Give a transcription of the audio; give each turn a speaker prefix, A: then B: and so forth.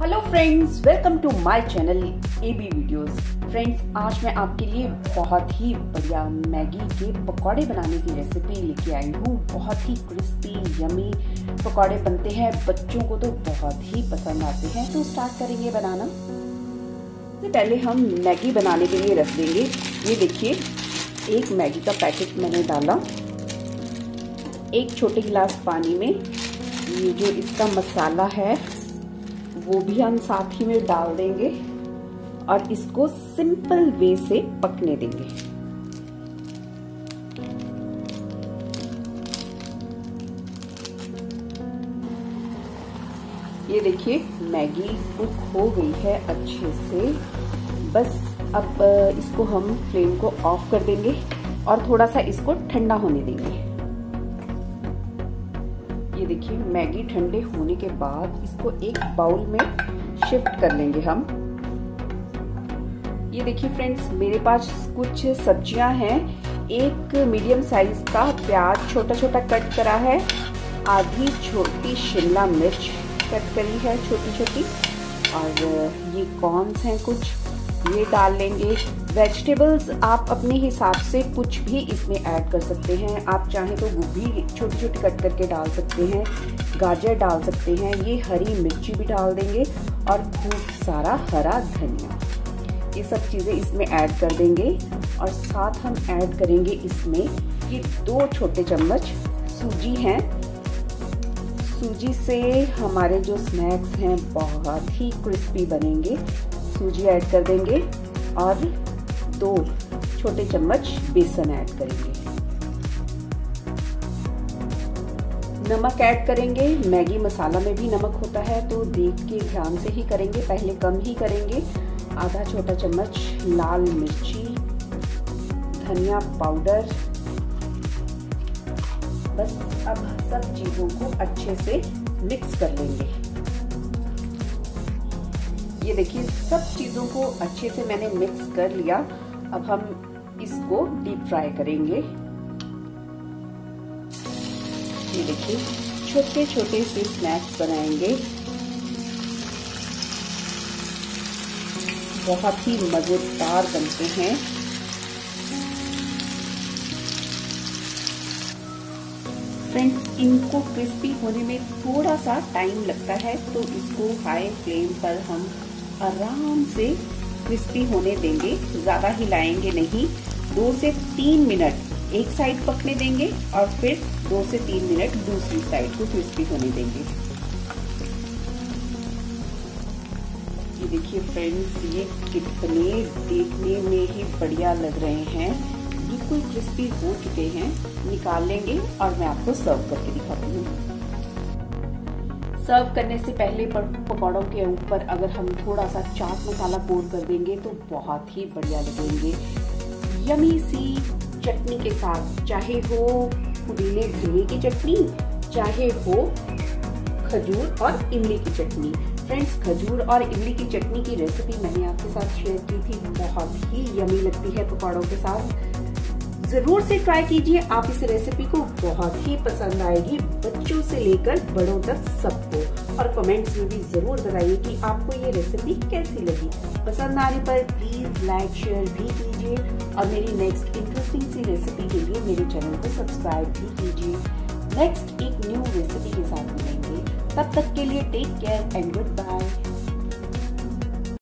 A: Hello friends, welcome to my channel AB videos. Friends, आज मैं आपके लिए बहुत ही बढ़िया मैगी के पकौड़े बनाने की रेसिपी लेके आई हूँ। बहुत ही क्रिस्पी यमी पकौड़े बनते हैं, बच्चों को तो बहुत ही पसंद आते हैं। तो स्टार्ट करेंगे बनाना। सबसे पहले हम मैगी बनाने के लिए रख देंगे। ये देखिए, एक मैगी का पैकेट मैंने डाला। एक छोटे गिलास पानी में ये जो इसका मसाला है वो भी हम साथ ही में डाल देंगे और इसको सिंपल वे से पकने देंगे। ये देखिए, मैगी कुक हो गई है अच्छे से। बस अब इसको हम फ्लेम को ऑफ कर देंगे और थोड़ा सा इसको ठंडा होने देंगे। ये देखिए, मैगी ठंडे होने के बाद इसको एक बाउल में शिफ्ट कर लेंगे हम। ये देखिए फ्रेंड्स, मेरे पास कुछ सब्जियां हैं। एक मीडियम साइज का प्याज छोटा छोटा कट करा है, आधी छोटी शिमला मिर्च कट करी है छोटी छोटी, और ये कॉर्न्स हैं कुछ, ये डाल लेंगे। वेजिटेबल्स आप अपने हिसाब से कुछ भी इसमें ऐड कर सकते हैं। आप चाहें तो गोभी छोटी छोटी कट करके डाल सकते हैं, गाजर डाल सकते हैं, ये हरी मिर्ची भी डाल देंगे और खूब सारा हरा धनिया। ये सब चीज़ें इसमें ऐड कर देंगे और साथ हम ऐड करेंगे इसमें ये 2 छोटे चम्मच सूजी हैं। सूजी से हमारे जो स्नैक्स हैं बहुत ही क्रिस्पी बनेंगे। सूजी ऐड कर देंगे और 2 छोटे चम्मच बेसन ऐड करेंगे। नमक ऐड करेंगे। मैगी मसाला में भी नमक होता है, तो देख के ध्यान से ही करेंगे, पहले कम ही करेंगे। आधा छोटा चम्मच लाल मिर्ची, धनिया पाउडर। बस अब सब चीजों को अच्छे से मिक्स कर लेंगे। ये देखिए, सब चीजों को अच्छे से मैंने मिक्स कर लिया। अब हम इसको डीप फ्राई करेंगे। ये देखिए, छोटे छोटे से स्नैक्स बनाएंगे, बहुत ही मजेदार बनते हैं। फ्रेंड्स, इनको क्रिस्पी होने में थोड़ा सा टाइम लगता है, तो इसको हाई फ्लेम पर हम आराम से क्रिस्पी होने देंगे, ज्यादा हिलाएंगे नहीं। 2 से 3 मिनट एक साइड पकने देंगे और फिर 2 से 3 मिनट दूसरी साइड को क्रिस्पी होने देंगे। ये देखिए फ्रेंड्स, ये कितने देखने में ही बढ़िया लग रहे हैं, बिल्कुल क्रिस्पी हो चुके हैं। निकाल लेंगे और मैं आपको सर्व करके दिखाती हूँ। सर्व करने से पहले पकौड़ों के ऊपर अगर हम थोड़ा सा चाट मसाला पोर कर देंगे तो बहुत ही बढ़िया लगेंगे। यमी सी चटनी के साथ, चाहे हो पुदीने धनिये की चटनी, चाहे हो खजूर और इमली की चटनी। फ्रेंड्स, खजूर और इमली की चटनी की रेसिपी मैंने आपके साथ शेयर की थी, बहुत ही यमी लगती है पकौड़ों के साथ। जरूर से ट्राई कीजिए, आप इस रेसिपी को बहुत ही पसंद आएगी, बच्चों से लेकर बड़ों तक सबको। और कमेंट्स में भी जरूर बताइए कि आपको ये रेसिपी कैसी लगी। पसंद आने पर प्लीज लाइक शेयर भी कीजिए और मेरी नेक्स्ट इंटरेस्टिंग सी रेसिपी के लिए मेरे चैनल को सब्सक्राइब भी कीजिए। नेक्स्ट एक न्यू रेसिपी के साथ मिलेंगे, तब तक के लिए take care and good bye.